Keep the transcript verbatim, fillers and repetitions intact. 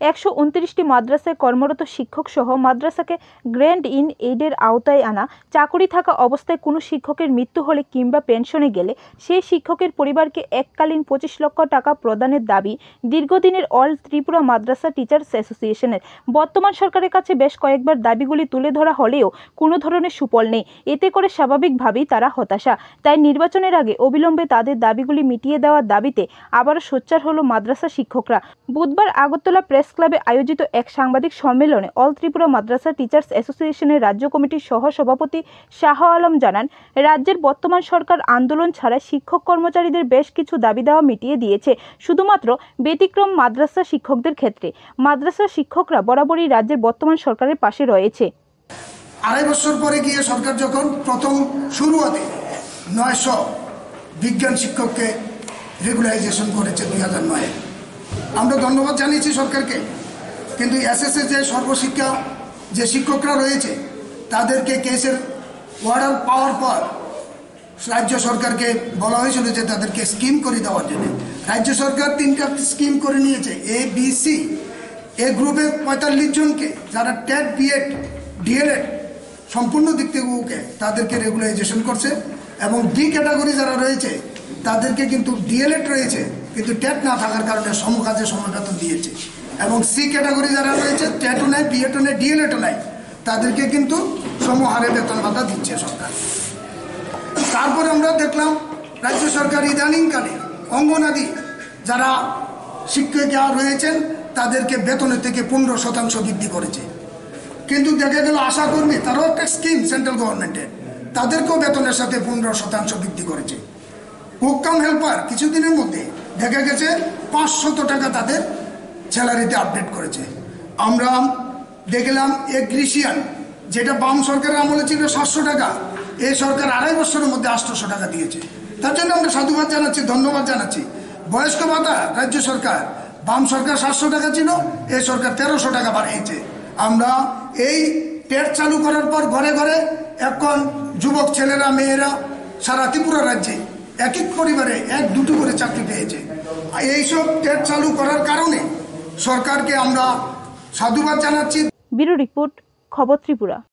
একশো উনত্রিশটি মাদ্রাসায় কর্মরত শিক্ষক সহ মাদ্রাসাকে গ্র্যান্ড ইন এইডের আওতায় আনা, চাকুরি থাকা অবস্থায় কোনো শিক্ষকের মৃত্যু হলে কিংবা পেনশনে গেলে সেই শিক্ষকের পরিবারকে এককালীন পঁচিশ লক্ষ টাকা প্রদানের দাবি দীর্ঘদিনের অল ত্রিপুরা মাদ্রাসা টিচার্স অ্যাসোসিয়েশনের। বর্তমান সরকারের কাছে বেশ কয়েকবার দাবিগুলি তুলে ধরা হলেও কোনো ধরনের সুফল নেই। এতে করে স্বাভাবিকভাবেই তারা হতাশা। তাই নির্বাচনের আগে অবিলম্বে তাদের দাবিগুলি মিটিয়ে দেওয়ার দাবিতে আবারও সোচ্চার হলো মাদ্রাসা শিক্ষকরা। বুধবার আগরতলা প্রেস ক্লাবে আয়োজিত এক সাংবাদিক সম্মেলনে অল ত্রিপুরা মাদ্রাসা টিচার্স অ্যাসোসিয়েশনের রাজ্য কমিটির সহ সভাপতি শাহ আলম জানান, রাজ্যের বর্তমান সরকার আন্দোলন ছাড়া শিক্ষক কর্মচারীদের বেশ কিছু দাবি দেওয়া মিটিয়ে দিয়েছে, শুধুমাত্র ব্যতিক্রম মাদ্রাসা শিক্ষকদের ক্ষেত্রে। মাদ্রাসা শিক্ষকরা বরাবরই রাজ্যের বর্তমান সরকারের পাশে রয়েছে। আড়াই বছর পরে গিয়ে সরকার যখন প্রথম শুরুয়াতে নয়শো বিজ্ঞান শিক্ষককে রেগুলারাইজেশন করেছে দুই হাজার নয়ে, আমরা ধন্যবাদ জানিয়েছি সরকারকে। কিন্তু এসএসএ যে সর্বশিক্ষা যে শিক্ষকরা রয়েছে তাদেরকে কেসের অর্ডার পাওয়ার পর রাজ্য সরকারকে বলা হয়েছিল যে তাদেরকে স্কিম করে দেওয়ার জন্য। রাজ্য সরকার তিনটা স্কিম করে নিয়েছে, এ বি সি। এ গ্রুপে পঁয়তাল্লিশ জনকে যারা টেট বিএড ডিএলএড সম্পূর্ণ দিক থেকে ওকে তাদেরকে রেগুলারাইজেশন করছে, এবং ডি ক্যাটাগরি যারা রয়েছে তাদেরকে কিন্তু ডিএলএড রয়েছে কিন্তু টেট না থাকার কারণে সমকাজে সমবেতন দিয়েছে, এবং সি ক্যাটাগরি যারা রয়েছে টেটও নেয় বিএডও নেয় ডিএলএডও নেয় তাদেরকে কিন্তু সমহারে বেতন ভাতা দিচ্ছে সরকার। তারপরে আমরা দেখলাম রাজ্য সরকার ইদানিংকালে অঙ্গনাদি যারা শিক্ষিকা রয়েছেন তাদেরকে বেতনের থেকে পনেরো শতাংশ বৃদ্ধি করেছে। কিন্তু দেখা গেল আশাকর্মী, তারাও একটা স্কিম সেন্ট্রাল গভর্নমেন্টের, তাদেরকেও বেতনের সাথে পনেরো শতাংশ বৃদ্ধি করেছে। কুক কাম হেল্পার কিছুদিনের মধ্যে দেখা গেছে পাঁচশত টাকা তাদের স্যালারিতে আপডেট করেছে। আমরা দেখলাম এগ্রিশিয়ান, যেটা বাম সরকারের আমলে ছিল সাতশো টাকা, এই সরকার আড়াই বছরের মধ্যে আটশোশো টাকা দিয়েছে। তার জন্য আমরা সাধুবাদ জানাচ্ছি, ধন্যবাদ জানাচ্ছি। বয়স্ক ভাতা রাজ্য সরকার, বাম সরকার সাতশো টাকা ছিল, এই সরকার তেরোশো টাকা বাড়িয়েছে। আমরা এই টেট চালু করার পর ঘরে ঘরে এখন যুবক ছেলেরা মেয়েরা সারা ত্রিপুরা রাজ্যে এক এক পরিবারে এক দুটো করে চাকরি পেয়েছে। এইসব টেট চালু করার কারণে সরকারকে আমরা সাধুবাদ জানাচ্ছি। ব্যুরো রিপোর্ট, খবর ত্রিপুরা।